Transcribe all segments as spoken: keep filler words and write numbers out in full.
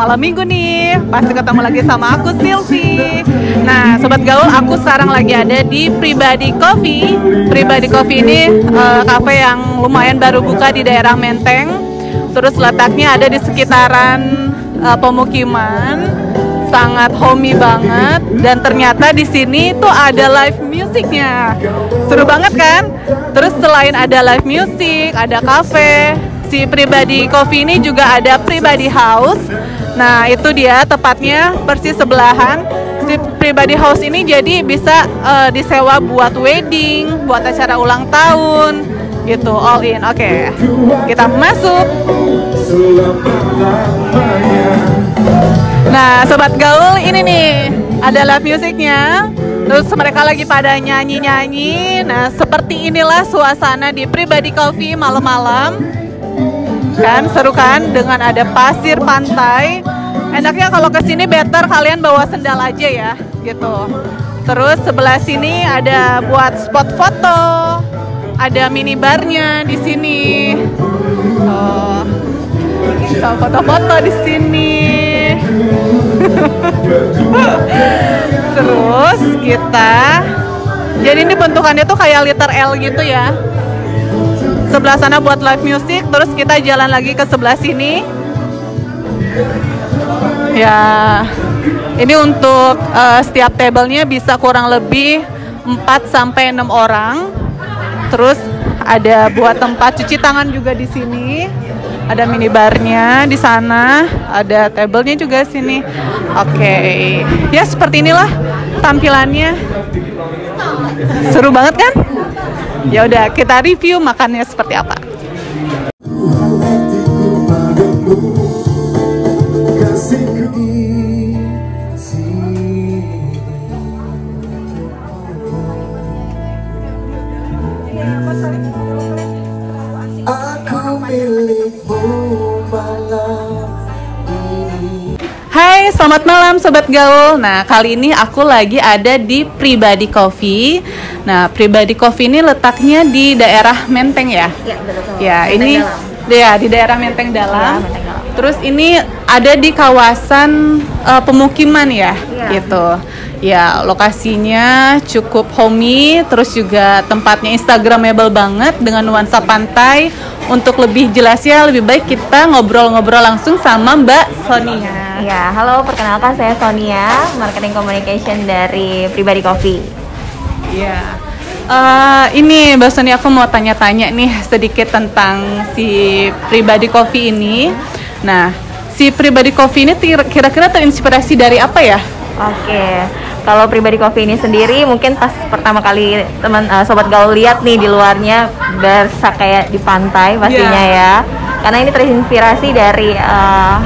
malam minggu nih. Pasti ketemu lagi sama aku, Silvi. Nah, Sobat Gaul, aku sekarang lagi ada di Pribadi Coffee. Pribadi Coffee ini uh, cafe yang lumayan baru buka di daerah Menteng. Terus letaknya ada di sekitaran uh, pemukiman. Sangat homey banget, dan ternyata di sini tuh ada live musiknya. Seru banget kan? Terus selain ada live music, ada cafe, si Pribadi Coffee ini juga ada Pribadi House. Nah, itu dia tepatnya persis sebelahan. Si Pribadi House ini jadi bisa uh, disewa buat wedding, buat acara ulang tahun, gitu, all in. Oke, okay. Kita masuk. Nah, Sobat Gaul, ini nih ada live musiknya. Terus mereka lagi pada nyanyi-nyanyi. Nah, seperti inilah suasana di Pribadi Coffee malam-malam. Kan seru kan, dengan ada pasir pantai. Enaknya kalau kesini better kalian bawa sendal aja ya, gitu. Terus sebelah sini ada buat spot foto. Ada minibarnya di sini. Oh, bisa foto-foto di sini. Terus kita, jadi ini bentukannya tuh kayak liter L gitu ya. Sebelah sana buat live music, terus kita jalan lagi ke sebelah sini. Ya, ini untuk uh, setiap tablenya bisa kurang lebih empat sampai enam orang. Terus ada buat tempat cuci tangan juga di sini. Ada minibarnya di sana, ada tablenya juga sini. Oke, okay. Ya seperti inilah tampilannya. Seru banget kan? Ya udah, kita review makannya seperti apa. Hai, selamat malam Sobat Gaul. Nah, kali ini aku lagi ada di Pribadi Coffee. Nah, Pribadi Coffee ini letaknya di daerah Menteng ya? Ya, betul. Ya, Menteng ini dalam. Ya di daerah Menteng Dalam. Ya, Menteng Dalam. Terus ini ada di kawasan uh, pemukiman ya, ya, gitu. Ya, lokasinya cukup homey, terus juga tempatnya instagramable banget dengan nuansa pantai. Untuk lebih jelasnya, lebih baik kita ngobrol-ngobrol langsung sama Mbak Sonia. Ya, halo, perkenalkan saya Sonia, Marketing Communication dari Pribadi Coffee. Ya, uh, ini Mbak Sonia, aku mau tanya-tanya nih sedikit tentang si Pribadi Coffee ini. Nah, si Pribadi Coffee ini kira-kira terinspirasi dari apa ya? Oke, kalau Pribadi Coffee ini sendiri mungkin pas pertama kali teman uh, Sobat Gaul lihat nih di luarnya berasa kayak di pantai pastinya yeah. Ya. Karena ini terinspirasi dari uh,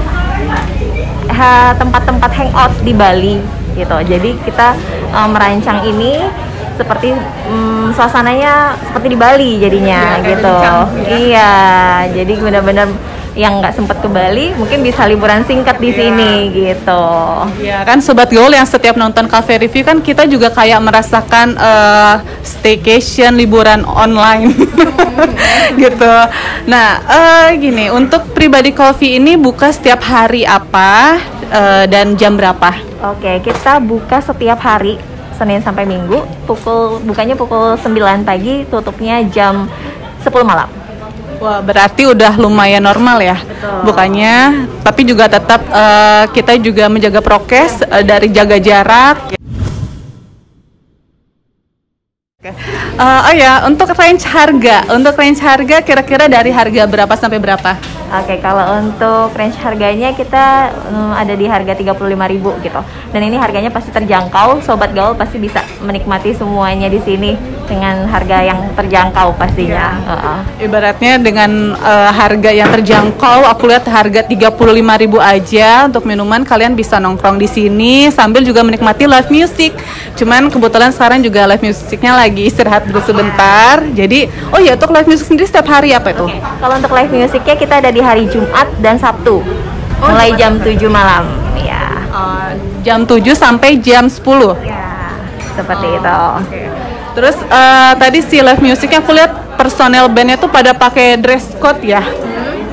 tempat-tempat hangout di Bali gitu. Jadi kita uh, merancang ini seperti um, suasananya seperti di Bali jadinya yeah, gitu. Ya. Iya, jadi benar-benar yang nggak sempat ke Bali mungkin bisa liburan singkat di yeah. sini gitu. Iya kan Sobat Gaul, yang setiap nonton cafe review kan kita juga kayak merasakan uh, staycation, liburan online gitu. Nah uh, gini, untuk Pribadi Coffee ini buka setiap hari apa uh, dan jam berapa? Oke, kita buka setiap hari Senin sampai Minggu, pukul bukanya pukul sembilan pagi, tutupnya jam sepuluh malam. Wah, berarti udah lumayan normal ya. Betul. Bukannya, tapi juga tetap uh, kita juga menjaga prokes uh, dari jaga jarak. Uh, oh ya, untuk range harga, untuk range harga kira-kira dari harga berapa sampai berapa? Oke, kalau untuk range harganya kita um, ada di harga tiga puluh lima ribu gitu. Dan ini harganya pasti terjangkau, Sobat Gaul pasti bisa menikmati semuanya di sini dengan harga yang terjangkau pastinya. Ya. Uh-uh. Ibaratnya dengan uh, harga yang terjangkau, aku lihat harga tiga puluh lima ribu aja untuk minuman, kalian bisa nongkrong di sini sambil juga menikmati live music. Cuman kebetulan sekarang juga live musicnya lagi istirahat dulu sebentar. Jadi, oh ya, untuk live music sendiri setiap hari apa itu? Okay. Kalau untuk live musicnya kita ada di hari Jumat dan Sabtu, oh, mulai jam tujuh malam. Ya. Uh, jam tujuh sampai jam sepuluh. Ya, seperti oh, itu. Okay. Terus uh, tadi si live musicnya aku lihat personel bandnya tuh pada pakai dress code ya. Hmm.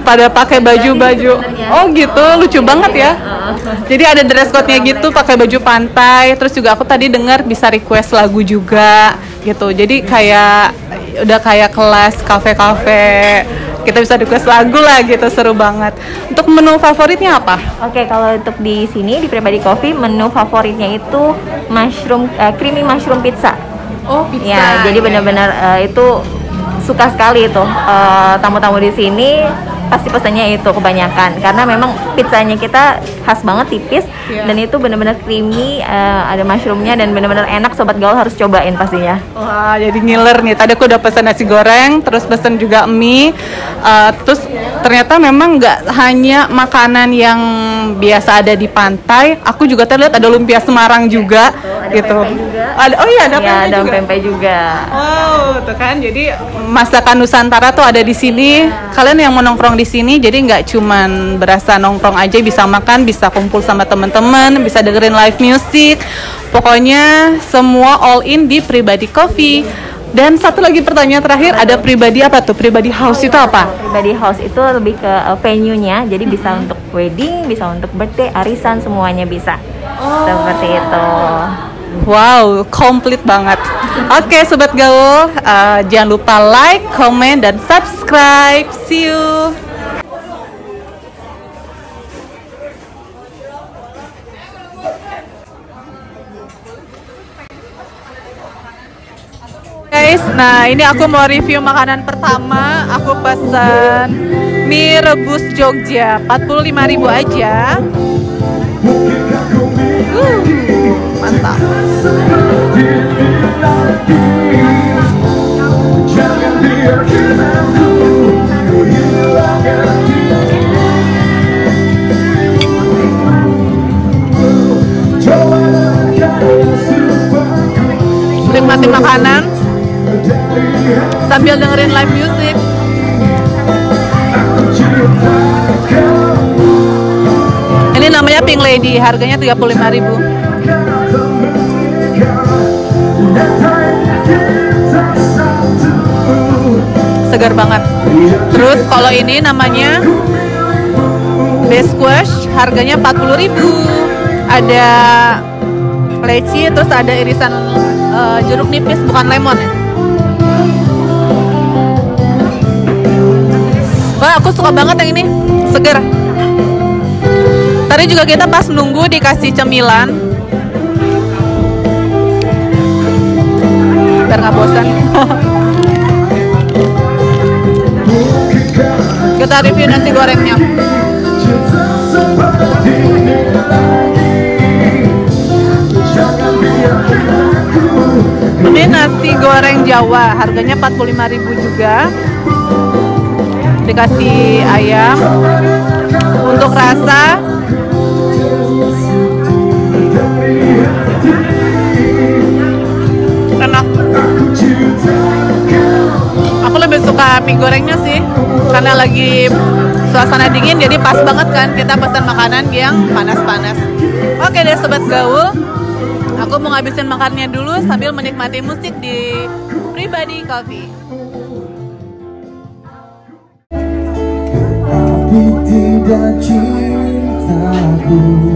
pada pakai baju-baju. Oh gitu, lucu banget ya. Jadi ada dress code-nya gitu, pakai baju pantai. Terus juga aku tadi dengar bisa request lagu juga gitu. Jadi kayak udah kayak kelas kafe-kafe. Kita bisa request lagu lah gitu, seru banget. Untuk menu favoritnya apa? Oke, kalau untuk di sini di Pribadi Coffee menu favoritnya itu mushroom uh, creamy mushroom pizza. Oh, pizza. Ya, jadi benar-benar uh, itu suka sekali itu uh, tamu-tamu di sini pasti pesannya itu kebanyakan karena memang pizzanya kita khas banget, tipis, yeah. Dan itu benar-benar creamy, uh, ada mushroomnya dan benar-benar enak. Sobat Gaul harus cobain pastinya. Wah, jadi ngiler nih. Tadi aku udah pesan nasi goreng, terus pesen juga mie, uh, terus ternyata memang nggak hanya makanan yang biasa ada di pantai. Aku juga terlihat ada lumpia Semarang juga, ada gitu. Juga. Ada, oh iya ada ya, pempek ada juga. pempek juga. Wow, tuh kan. Jadi masakan Nusantara tuh ada di sini. Kalian yang mau nongkrong di sini, jadi nggak cuman berasa nongkrong aja, bisa makan, bisa kumpul sama teman-teman, bisa dengerin live music. Pokoknya semua all in di Pribadi Coffee. Dan satu lagi pertanyaan terakhir, ada Pribadi apa tuh? Pribadi House itu apa? Pribadi House itu lebih ke uh, venue-nya, jadi bisa untuk wedding, bisa untuk birthday, arisan, semuanya bisa. Oh. Seperti itu. Wow, komplit banget. Oke, Sobat Gaul, uh, jangan lupa like, comment, dan subscribe. See you. Guys, nah ini aku mau review makanan pertama. Aku pesan mie rebus Jogja, empat puluh lima ribu aja. Uh, mantap. Menikmati makanan sambil dengerin live music. Ini namanya Pink Lady, harganya tiga puluh lima ribu. Segar banget. Terus kalau ini namanya Best Squash, harganya empat puluh ribu. Ada leci, terus ada irisan uh, jeruk nipis, bukan lemon ya. Wah, aku suka banget yang ini, segar. Tadi juga kita pas nunggu dikasih cemilan biar nggak bosan. Kita review nasi gorengnya. Ini nasi goreng Jawa, harganya empat puluh lima ribu juga. Dikasih ayam. Untuk rasa enak. Aku lebih suka mie gorengnya sih, karena lagi suasana dingin, jadi pas banget kan kita pesan makanan yang panas-panas. Oke deh Sobat Gaul, aku mau ngabisin makannya dulu sambil menikmati musik di Pribadi Coffee. Tapi tidak cintaku.